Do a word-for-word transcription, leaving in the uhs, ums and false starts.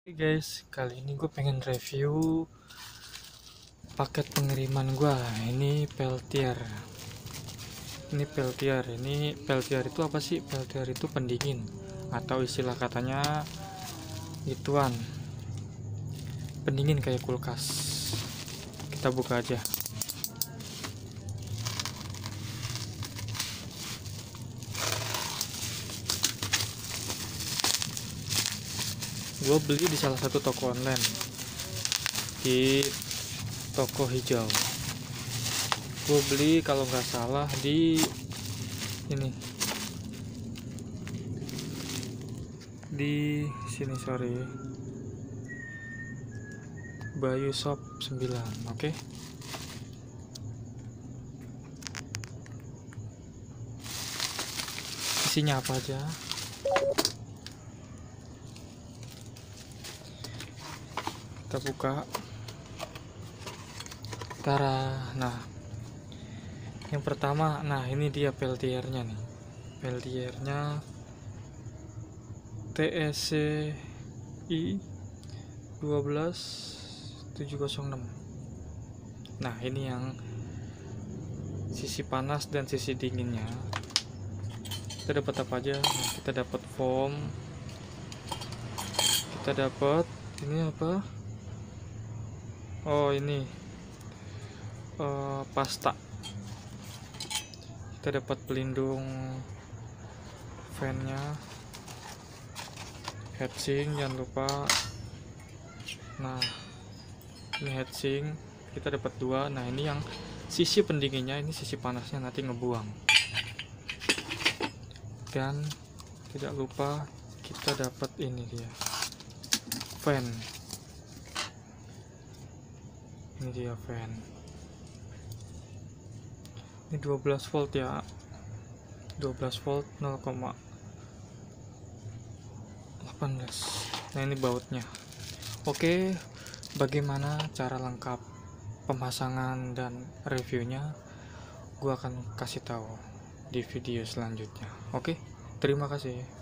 Oke guys, kali ini gue pengen review paket pengiriman gue. Ini Peltier. Ini Peltier. Ini Peltier itu apa sih? Peltier itu pendingin atau istilah katanya gituan. Pendingin kayak kulkas. Kita buka aja. Gue beli di salah satu toko online di toko hijau. Gue beli kalau nggak salah di ini di sini sorry Bayu Shop sembilan. Oke, okay. Isinya apa aja? Kita buka. Tara. Nah, yang pertama, nah ini dia Peltiernya nih. Peltiernya T S C I satu dua tujuh nol enam. Nah, ini yang sisi panas dan sisi dinginnya. Kita dapat apa aja? Nah, kita dapat foam. Kita dapat ini apa? Oh, ini uh, pasta. Kita dapat pelindung fan-nya, heatsink jangan lupa. Nah, ini heatsink kita dapat dua. Nah, ini yang sisi pendinginnya, ini sisi panasnya nanti ngebuang. Dan tidak lupa kita dapat ini dia fan. Ini dia fan. Ini dua belas volt ya. dua belas volt nol koma delapan belas. Nah, ini bautnya. Oke, bagaimana cara lengkap pemasangan dan reviewnya gua akan kasih tahu di video selanjutnya. Oke, terima kasih.